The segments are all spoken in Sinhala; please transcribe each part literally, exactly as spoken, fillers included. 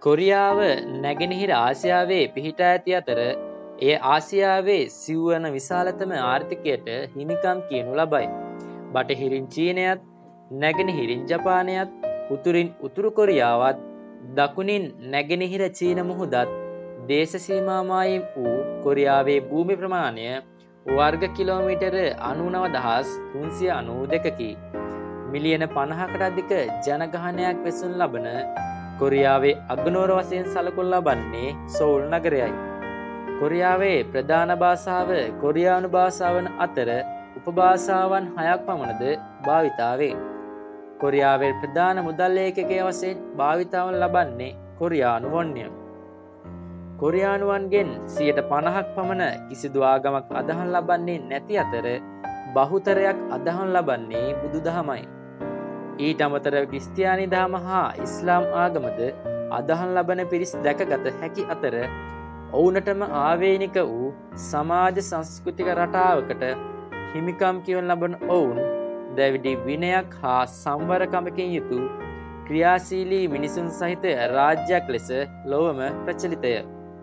කොරියාව නැගෙනහිර ආසියාවේ පිහිටා ඇති අතර එය ආසියාවේ සිව්වන විශාලතම ආර්ථිකයට හිමිකම් කියනු ලබයි. බටහිරින් චීනයත් නැගෙනහිරින් ජපානයත් උතුරින් උතුරු කොරියාවත් දකුණින් නැගෙනහිර චීන මුහුදත් දේශ සීමා මායිම් වූ කොරියාවේ භූමි ප්‍රමාණය වර්ග කිලෝමීටර අනූනව දහස් තුන්සිය අනූ දෙකකි. මිලියන පනහකට අධික ජනගහනයක් වෙසුන් ලබන කොරියාවේ අගනුවර වශයෙන් සලකුණු ලබන්නේ සෝල් නගරයයි. කොරියාවේ ප්‍රධාන භාෂාව කොරියානු භාෂාවන අතර උපභාෂාවන් හයක් පමණද භාවිතා වේ. කොරියාවේ ප්‍රධාන මුදල් ඒකකය වශයෙන් භාවිතාවන් ලබන්නේ කොරියානු වොන්ය. කොරියානුවන්ගෙන් සියයට පනහක් පමණ කිසිදු ආගමක් අදහන් ලබන්නේ නැති අතර බහුතරයක් අදහන් ලබන්නේ බුදු දහමයි. ඊට අමතරව ක්‍රිස්තියානි දහම හා ඉස්ලාම් ආගමද අදහන් ලබන පිරිස් දැකගත හැකි අතර ඔවුනටම ආවේනික වූ සමාජ සංස්කෘතික රටාවකට හිමිකම් කියවන ලබන ඔවුන් දැවිඩි විනයක් හා සංවරකමකින් යුතු ක්‍රියාශීලී මිනිසුන් සහිත රාජ්‍යයක් ලෙස ලොවම ප්‍රචලිතය.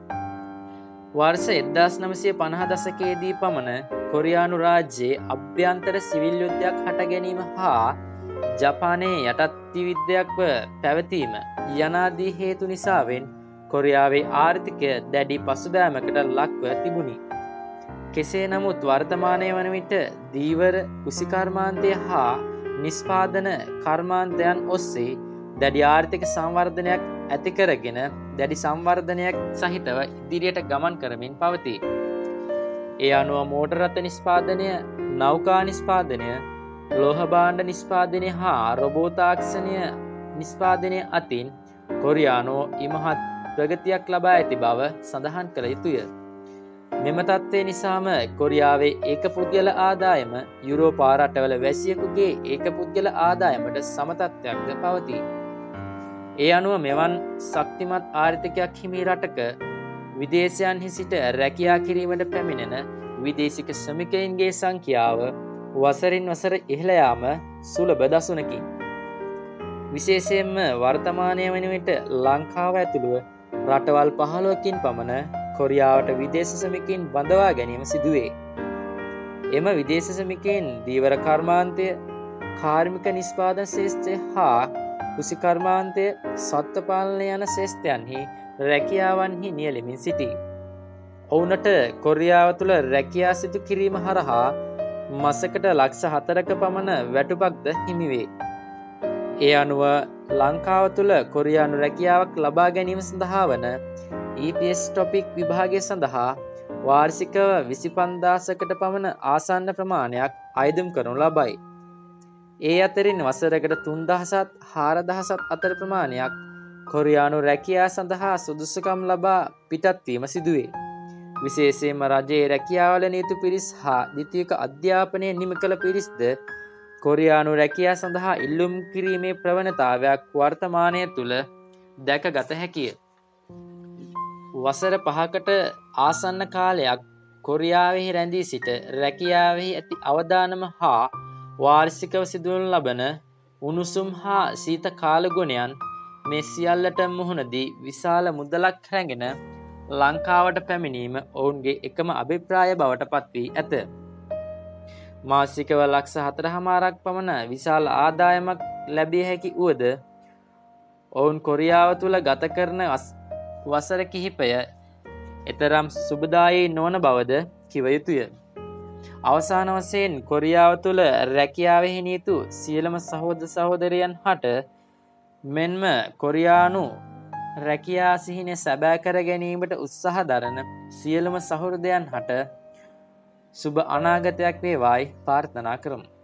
වර්ෂ එක්දාස් නවසිය පනහ දශකයේදී පමණ කොරියානු රාජ්‍යයේ අභ්‍යන්තර සිවිල් යුද්ධයක් හට ගැනීම හා ජපානයේ යටත් විද්‍යාවක්ව පැවතීම යනාදී හේතු නිසාවෙන් කොරියාවේ ආර්ථිකය දැඩි පසුබෑමකට ලක්ව තිබුණි. කෙසේ නමුත් වර්තමානය වන විට දීවර කුසිකර්මාන්තය හා නිස්පාදන කර්මාන්තයන් ඔස්සේ දැඩි ආර්ථික සංවර්ධනයක් ඇති කරගෙන දැඩි සංවර්ධනයක් සහිතව ඉදිරියට ගමන් කරමින් පවතී. ඒ අනුව මෝටර රථ නිස්පාදනය, නෞකා නිස්පාදනය, ලෝහ භාණ්ඩ නිස්පාදනය හා රොබෝ තාක්ෂණය නිස්පාදනය අතින් කොරියානෝ ඉමහත් ප්‍රගතියක් ලබා ඇති බව සඳහන් කළ යුතුය. මෙම තත්ත්වය නිසාම කොරියාවේ ඒක පුද්ගල ආදායම යුරෝපා රටවල වැසියෙකුගේ ඒක පුද්ගල ආදායමට සම තත්ත්වයක්ද පවතී. ඒ අනුව මෙවන් ශක්තිමත් ආර්ථිකයක් හිමි රටක විදේශයන්හි සිට රැකියා කිරීමට පැමිණෙන විදේශික ශ්‍රමිකයින්ගේ සංඛ්‍යාව වසරින් වසර ඉහළ යාම සුලභ දසුනකි. විශේෂයෙන්ම වර්තමානය වන විට ලංකාව ඇතුළුව රටවල් පහළොවකින් පමණ කොරියාවට විදේශ ශ්‍රමිකයින් බඳවා ගැනීම සිදුවේ. එම විදේශ ශ්‍රමිකයින් දීවර කර්මාන්තය, කාර්මික නිෂ්පාදන ශේෂ්ත්‍රය හා කුසිකර්මාන්තය, සත්ත්ව පාලනය යන ශේෂ්ත්‍රයන්හි රැකියාවන්හි නියැලෙමින් සිටී. ඔවුනට කොරියාව තුළ රැකියා සිදු කිරීම හරහා මසකට ලක්ෂ හතරක පමණ වැටුපක්ද හිමිවේ. ඒ අනුව ලංකාව තුළ කොරියානු රැකියාවක් ලබා ගැනීම සඳහා වන ඊ පී එස් ටොපික් විභාගය සඳහා වාර්ෂිකව විසි පන්දාසකට පමණ ආසන්න ප්‍රමාණයක් අයදුම් කරනු ලබයි. ඒ අතරින් වසරකට තුන්දහසත් හාරදහසත් අතර ප්‍රමාණයක් කොරියානු රැකියා සඳහා සුදුසුකම් ලබා පිටත්වීම සිදුවේ. විශේෂයෙන්ම රජයේ රැකියාවල නියුතු පිරිස් හා ද්විතීයික අධ්‍යාපනය නිම කළ පිරිස්ද කොරියානු රැකියා සඳහා ඉල්ලුම් කිරීමේ ප්‍රවණතාවයක් වර්තමානය තුළ දැකගත හැකිය. වසර පහකට ආසන්න කාලයක් කොරියාවෙහි රැඳී සිට රැකියාවෙහි ඇති අවදානම හා වාර්ෂිකව සිදුවනු ලබන උණුසුම් හා සීත කාලගුණයන් මේ සියල්ලට මුහුණ දී විශාල මුදලක් රැගෙන ලංකාවට පැමිණීම ඔවුන්ගේ එකම අභිප්‍රාය බවට පත් වී ඇත. මාසිකව ලක්ෂ හතරහමාරක් පමණ විශාල ආදායමක් ලැබිය හැකි වුවද ඔවුන් කොරියාව තුළ ගත කරන වසර කිහිපය එතරම් සුබදායී නොවන බවද කිව යුතුය. අවසාන වශයෙන් කොරියාව තුළ රැකියාවෙහි නියුතු සියලුම සහෝදර සහෝදරයන් හට මෙන්ම කොරියානු රැකියා සිහිනය සැබෑ කර ගැනීමට උත්සාහ දරන සියලුම සහෘදයන් හට සුබ අනාගතයක් වේවායි ප්‍රාර්ථනා කරමු.